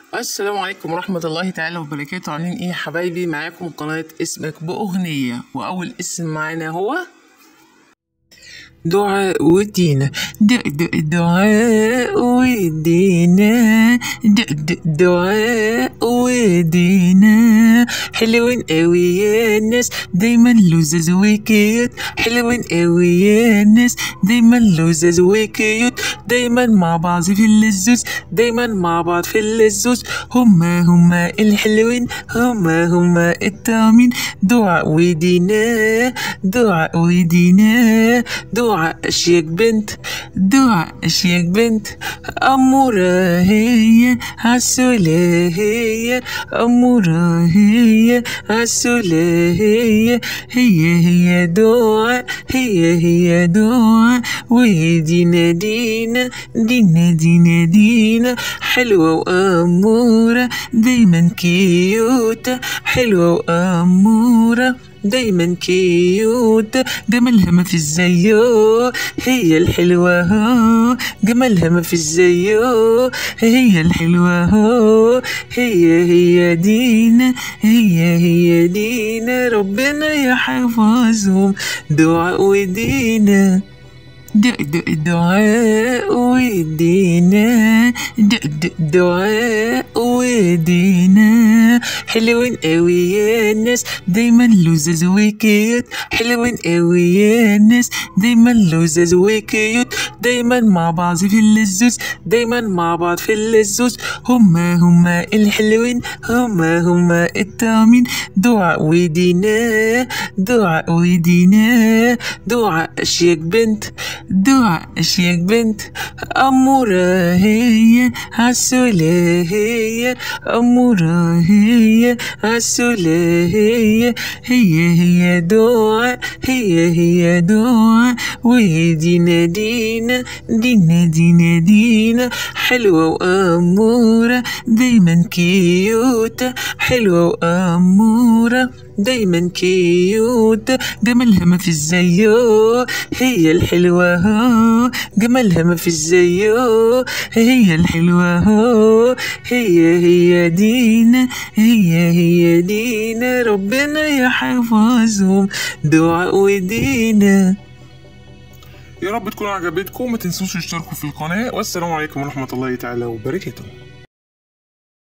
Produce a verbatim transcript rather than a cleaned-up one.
السلام عليكم ورحمة الله تعالى وبركاته. عاملين ايه يا حبايبي؟ معاكم قناة اسمك بأغنية، وأول اسم معانا هو دعاء ودينا. د د دعاء ودينا، د د دعاء ودينا، حلوين قوي يا الناس دايما لزاز وكيوت، حلوين قوي يا الناس دايما لزاز وكيوت، دايما مع بعض في اللزوز، دايما مع بعض في اللزوز، هما هما الحلوين، هما هما الطعمين. دعاء ودينا، دعاء ودينا، دعاء أشيك بنت، دعاء أشيك بنت، أمورة هي عسولة هي، أمورة هي عسولة هي، هي هي دعاء، هي هي دعاء، ودينا دينا دينا دينا دينا، حلوة وأمورة دايما كيوتة، حلوة وأمورة دايما كيوت، جمالها ما في زيه، هي الحلوة هو، جمالها ما في زيه، هي الحلوة هو، هي هي دينا، هي هي دينا، ربنا يحفظهم دعاء ودينا. د د دعاء ودينا، د د دعاء ودينا، حلوين قوي يا الناس دايما لزاز وكيوت، حلوين قوي يا الناس دايما لزاز وكيوت، دايما مع بعض في اللزوز، دايما مع بعض في اللزوز، هما هما الحلوين، هما هما الطعمين. دعاء ودينا، دعاء ودينا، دعاء أشيك بنت، دعاء أشيك بنت، أمورة هي عسولة هي، أمورة هي عسولة هي، هي هي دعاء، هي هي دعاء، ودينا دينا دينا دينا دينا، حلوة وأمورة دايما كيوتة، حلوة وأمورة دايما كيوت، جمالها ما في زيه، هي الحلوة هو، جمالها ما في زيه، هي الحلوة هو، هي هي دينا، هي هي دينا، ربنا يحفظهم دعاء ودينا. يا رب تكون عجبتكم، ما تنسوش تشتركوا في القناة، والسلام عليكم ورحمة الله تعالى وبركاته.